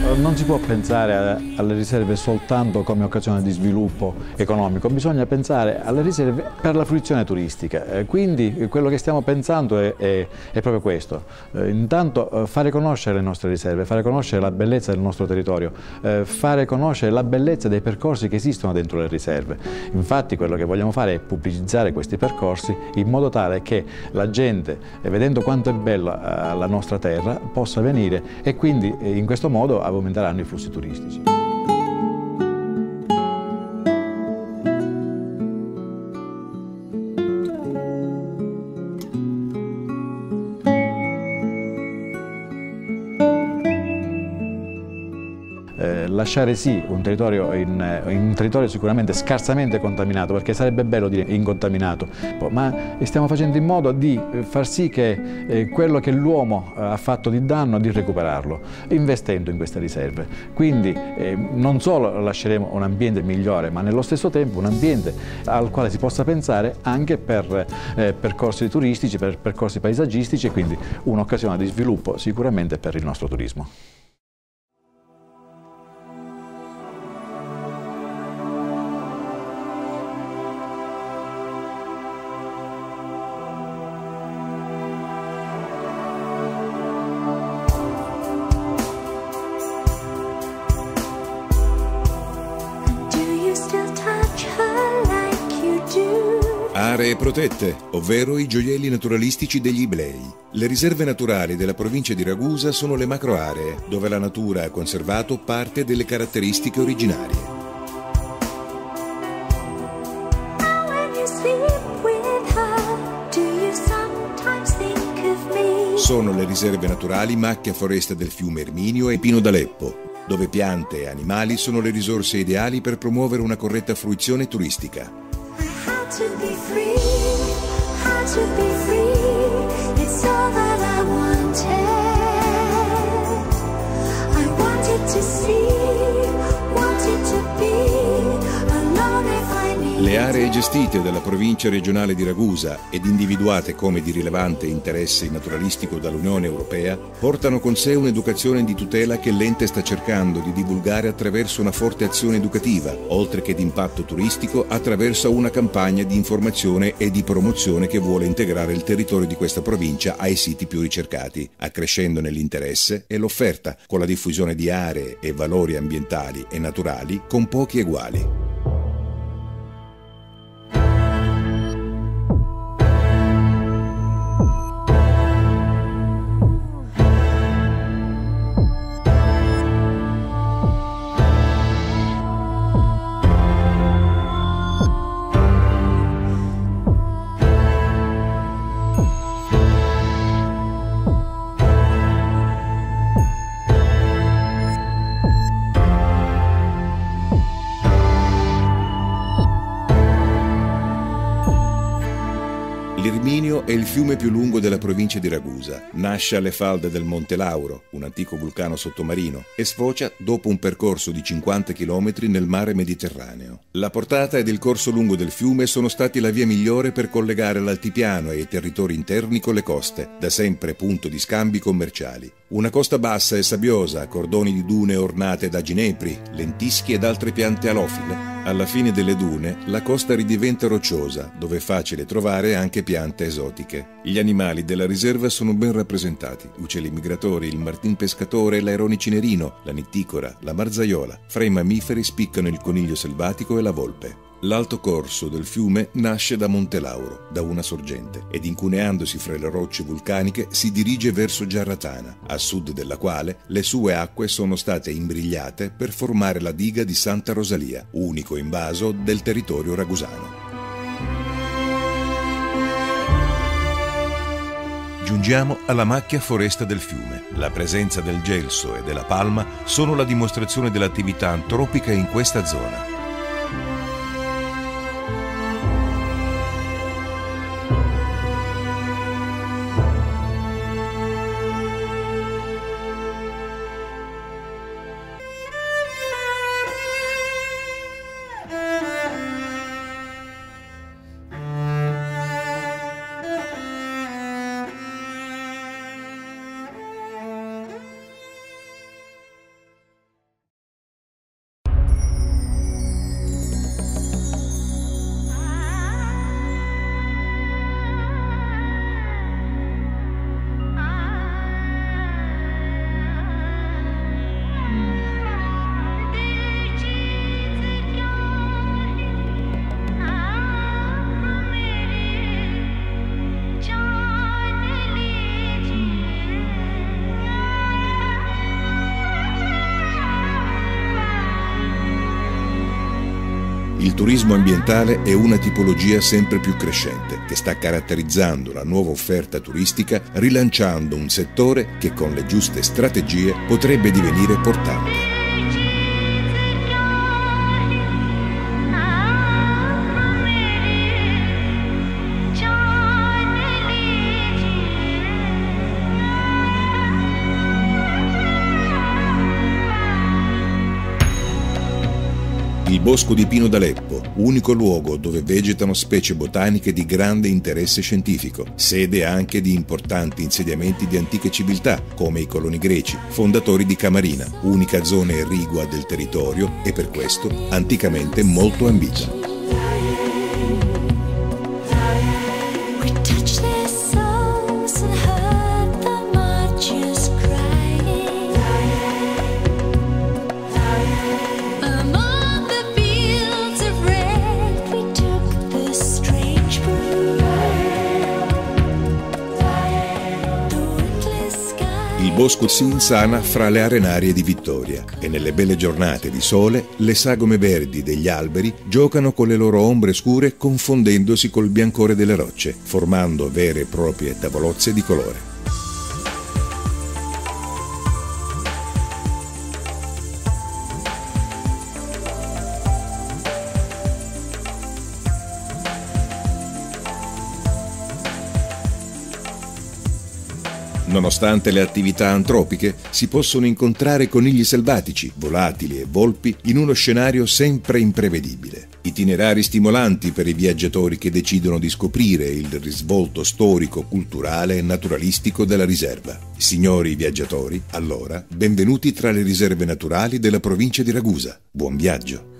Non si può pensare alle riserve soltanto come occasione di sviluppo economico, bisogna pensare alle riserve per la fruizione turistica. Quindi quello che stiamo pensando è proprio questo. Intanto fare conoscere le nostre riserve, fare conoscere la bellezza del nostro territorio, fare conoscere la bellezza dei percorsi che esistono dentro le riserve. Infatti quello che vogliamo fare è pubblicizzare questi percorsi in modo tale che la gente, vedendo quanto è bella la nostra terra, possa venire e quindi in questo modo aumenteranno i flussi turistici. Lasciare sì un territorio in un territorio sicuramente scarsamente contaminato, perché sarebbe bello dire incontaminato, ma stiamo facendo in modo di far sì che quello che l'uomo ha fatto di danno, di recuperarlo, investendo in queste riserve. Quindi non solo lasceremo un ambiente migliore, ma nello stesso tempo un ambiente al quale si possa pensare anche per percorsi turistici, per percorsi paesaggistici, e quindi un'occasione di sviluppo sicuramente per il nostro turismo. Aree protette, ovvero i gioielli naturalistici degli Iblei. Le riserve naturali della provincia di Ragusa sono le macroaree, dove la natura ha conservato parte delle caratteristiche originarie. Sono le riserve naturali Macchia Foresta del Fiume Erminio e Pino d'Aleppo, dove piante e animali sono le risorse ideali per promuovere una corretta fruizione turistica. Le aree gestite dalla provincia regionale di Ragusa ed individuate come di rilevante interesse naturalistico dall'Unione Europea portano con sé un'educazione di tutela che l'ente sta cercando di divulgare attraverso una forte azione educativa, oltre che di impatto turistico attraverso una campagna di informazione e di promozione che vuole integrare il territorio di questa provincia ai siti più ricercati, accrescendone l'interesse e l'offerta con la diffusione di aree e valori ambientali e naturali con pochi eguali. L'Irminio è il fiume più lungo della provincia di Ragusa. Nasce alle falde del Monte Lauro, un antico vulcano sottomarino, e sfocia dopo un percorso di 50 km nel mare Mediterraneo. La portata ed il corso lungo del fiume sono stati la via migliore per collegare l'altipiano e i territori interni con le coste, da sempre punto di scambi commerciali. Una costa bassa e sabbiosa, a cordoni di dune ornate da ginepri, lentischi ed altre piante alofile. Alla fine delle dune, la costa ridiventa rocciosa, dove è facile trovare anche piante esotiche. Gli animali della riserva sono ben rappresentati: uccelli migratori, il martin pescatore, l'airone cinerino, la nitticora, la marzaiola. Fra i mammiferi spiccano il coniglio selvatico e la volpe. L'alto corso del fiume nasce da Monte Lauro, da una sorgente, ed incuneandosi fra le rocce vulcaniche si dirige verso Giarratana, a sud della quale le sue acque sono state imbrigliate per formare la diga di Santa Rosalia, unico invaso del territorio ragusano. Giungiamo alla macchia foresta del fiume. La presenza del gelso e della palma sono la dimostrazione dell'attività antropica in questa zona. Il turismo ambientale è una tipologia sempre più crescente che sta caratterizzando la nuova offerta turistica, rilanciando un settore che con le giuste strategie potrebbe divenire portante. Il bosco di Pino d'Aleppo, unico luogo dove vegetano specie botaniche di grande interesse scientifico, sede anche di importanti insediamenti di antiche civiltà, come i coloni greci, fondatori di Camarina, unica zona irrigua del territorio e per questo anticamente molto ambita. Il bosco si insana fra le arenarie di Vittoria e nelle belle giornate di sole le sagome verdi degli alberi giocano con le loro ombre scure confondendosi col biancore delle rocce, formando vere e proprie tavolozze di colore. Nonostante le attività antropiche, si possono incontrare conigli selvatici, volatili e volpi in uno scenario sempre imprevedibile. Itinerari stimolanti per i viaggiatori che decidono di scoprire il risvolto storico, culturale e naturalistico della riserva. Signori viaggiatori, allora, benvenuti tra le riserve naturali della provincia di Ragusa. Buon viaggio!